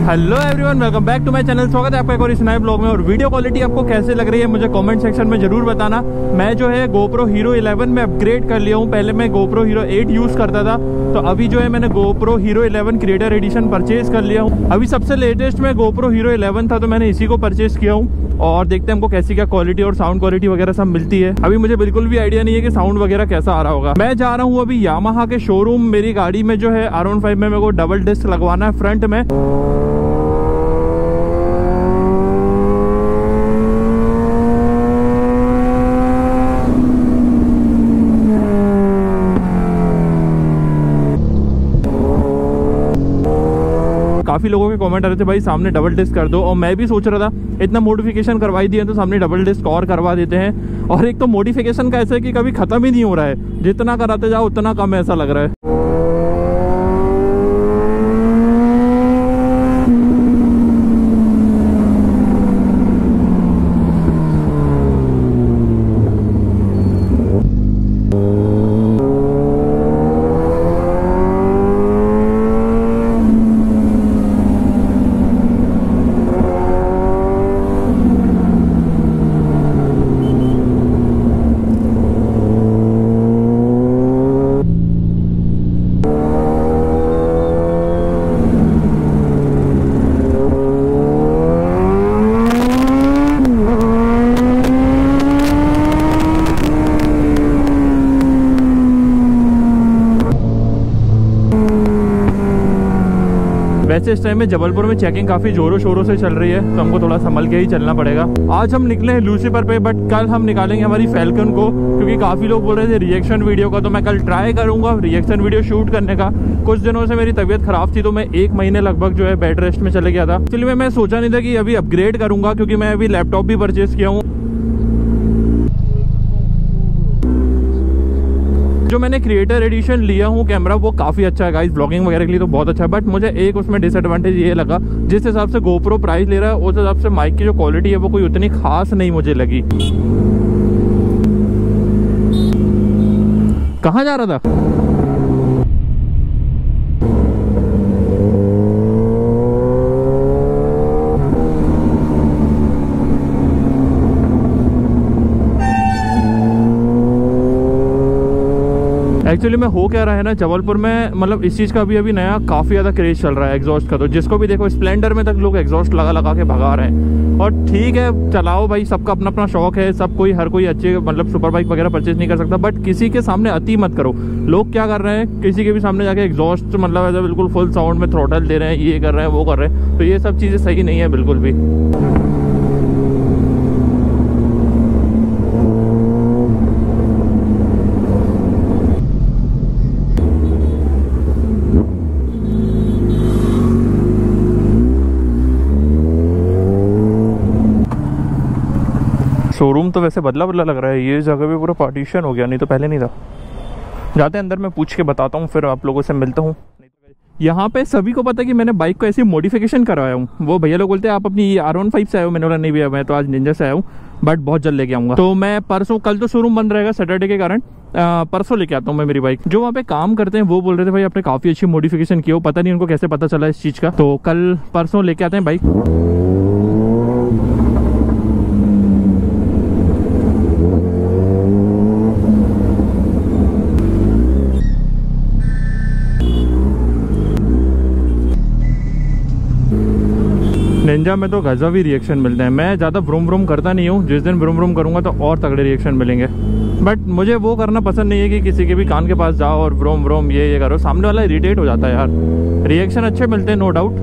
Hello everyone, welcome back to my channel. स्वागत है आपका एक और इस नए ब्लॉग में। और वीडियो क्वालिटी आपको कैसे लग रही है मुझे कमेंट सेक्शन में जरूर बताना। मैं जो है GoPro Hero 11 में अपग्रेड कर लिया हूँ। पहले मैं GoPro Hero 8 यूज करता था, तो अभी जो है मैंने GoPro Hero 11 creator edition purchase कर लिया हूँ। अभी सबसे लेटेस्ट में GoPro Hero 11 था, तो मैंने इसी को परचेज किया हूँ। और देखते हैं हमको कैसी क्या क्वालिटी और साउंड क्वालिटी वगैरह सब मिलती है। अभी मुझे बिल्कुल भी आइडिया नहीं है कि साउंड वगैरह कैसा आ रहा होगा। मैं जा रहा हूँ अभी यामाहा के शोरूम। मेरी गाड़ी में जो है R15 में मेरे को डबल डिस्क लगवाना है फ्रंट में। काफी लोगों के कमेंट आ रहे थे भाई सामने डबल डिस्क कर दो, और मैं भी सोच रहा था इतना मॉडिफिकेशन करवाई दिए तो सामने डबल डिस्क और करवा देते हैं। और एक तो मॉडिफिकेशन का ऐसा है कि कभी खत्म ही नहीं हो रहा है, जितना कराते जाओ उतना कम ऐसा लग रहा है। वैसे इस टाइम में जबलपुर में चेकिंग काफी जोरों शोरों से चल रही है, तो हमको थोड़ा संभल के ही चलना पड़ेगा। आज हम निकले हैं लूसीफर पे, बट कल हम निकालेंगे हमारी फैल्कन को, क्योंकि काफी लोग बोल रहे थे रिएक्शन वीडियो का। तो मैं कल ट्राई करूंगा रिएक्शन वीडियो शूट करने का। कुछ दिनों से मेरी तबीयत खराब थी, तो मैं 1 महीने लगभग जो है बेड रेस्ट में चले गया था। इसलिए मैं सोचा नहीं था कि अभी अपग्रेड करूंगा, क्योंकि मैं अभी लैपटॉप भी परचेज किया हूँ। जो मैंने क्रिएटर एडिशन लिया हूँ कैमरा, वो काफ़ी अच्छा है गाइस, ब्लॉगिंग वगैरह के लिए तो बहुत अच्छा है। बट मुझे एक उसमें डिसएडवांटेज ये लगा, जिस हिसाब से GoPro प्राइस ले रहा है उस हिसाब से माइक की जो क्वालिटी है वो कोई उतनी खास नहीं मुझे लगी। कहाँ जा रहा था? एक्चुअली में हो क्या रहा है ना, जबलपुर में मतलब इस चीज़ का अभी नया काफ़ी ज़्यादा क्रेज चल रहा है एग्जॉस्ट का। तो जिसको भी देखो स्प्लेंडर में तक लोग एग्जॉस्ट लगा के भगा रहे हैं। और ठीक है, चलाओ भाई, सबका अपना अपना शौक है। सब कोई हर कोई अच्छे मतलब सुपर बाइक वगैरह परचेज नहीं कर सकता, बट किसी के सामने अति मत करो। लोग क्या कर रहे हैं, किसी के भी सामने जाके एग्जॉस्ट मतलब ऐसा बिल्कुल फुल साउंड में थ्रोटल दे रहे हैं, ये कर रहे हैं वो कर रहे हैं। तो ये सब चीज़ें सही नहीं है बिल्कुल भी। शोरूम तो वैसे बदला लग रहा है। ये जगह भी पूरा पार्टीशन हो गया, नहीं तो पहले नहीं था। जाते हैं अंदर, मैं पूछ के बताता हूँ, फिर आप लोगों से मिलता हूँ। यहाँ पे सभी को पता है कि मैंने बाइक को ऐसी मॉडिफिकेशन करवाया हूँ। वो भैया लोग बोलते हैं आप अपनी R15 से आए हो, मैंने बोला नहीं भैया मैं तो आज निंजा से आया हूँ, बट बहुत जल्द लेके आऊँगा। तो मैं परसों, कल तो शोरूम बंद रहेगा सैटरडे के कारण, परसों लेके आता हूँ मैं मेरी बाइक। जो वहाँ पे काम करते हैं वो बोल रहे थे भाई आपने काफ़ी अच्छी मॉडिफिकेशन की हो, पता नहीं उनको कैसे पता चला इस चीज़ का। तो कल परसों लेके आते हैं बाइक। निंजा में तो गजब ही रिएक्शन मिलते हैं। मैं ज़्यादा ब्रूम ब्रूम करता नहीं हूँ, जिस दिन ब्रूम ब्रूम करूँगा तो और तगड़े रिएक्शन मिलेंगे। बट मुझे वो करना पसंद नहीं है कि किसी के भी कान के पास जाओ और ब्रूम ब्रूम ये करो, सामने वाला इरिटेट हो जाता है यार। रिएक्शन अच्छे मिलते हैं नो डाउट।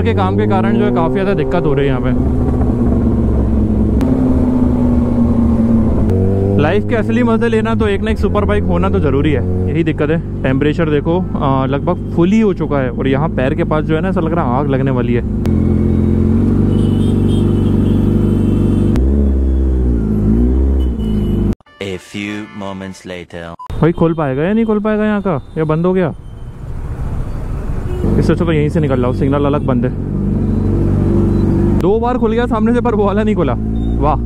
के काम के कारण जो है काफ़ी ज़्यादा दिक्कत हो रही है यहाँ पे। लाइफ के असली मज़े लेना तो एक ना एक सुपर बाइक होना तो ज़रूरी है। यही दिक्कत है। टेम्परेचर देखो लगभग फुल ही हो चुका है और यहाँ पैर के पास जो है ना ऐसा लग रहा है आग लगने वाली है। A few moments later. भाई खोल पाएगा या नहीं खोल पाएगा यहाँ का, या बंद हो गया? इससे अच्छा तो यहीं से निकल रहा हूँ, सिग्नल अलग बंद है। 2 बार खुल गया सामने से पर वो वाला नहीं खुला। वाह।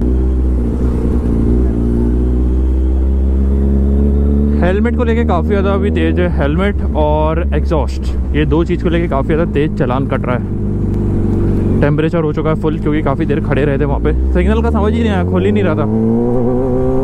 हेलमेट को लेके काफ़ी ज़्यादा अभी तेज है। हेलमेट और एग्जॉस्ट, ये 2 चीज़ को लेके काफ़ी ज़्यादा तेज चलान कट रहा है। टेम्परेचर हो चुका है फुल क्योंकि काफ़ी देर खड़े रहे थे वहाँ पे। सिग्नल का समझ ही नहीं आया, खुल ही नहीं रहा था।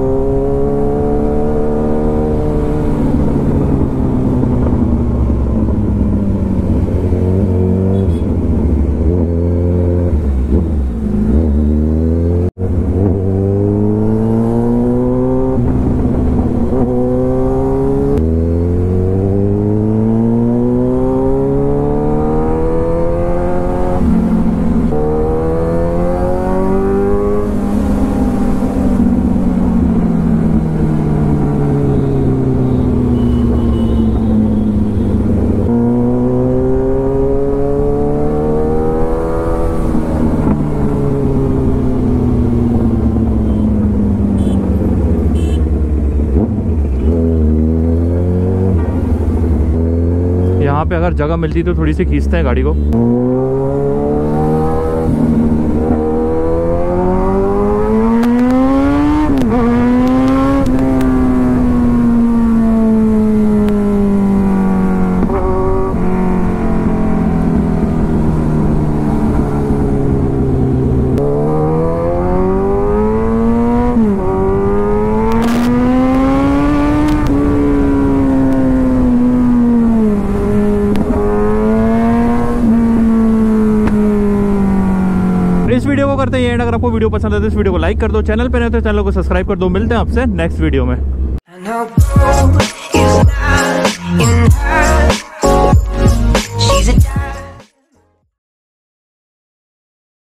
यहाँ पे अगर जगह मिलती तो थोड़ी सी खींचते हैं गाड़ी को। इस वीडियो को करते हैं एंड। अगर आपको वीडियो पसंद है तो इस वीडियो को लाइक कर दो, चैनल पे नहीं तो चैनल को सब्सक्राइब कर दो। मिलते हैं आपसे नेक्स्ट वीडियो में।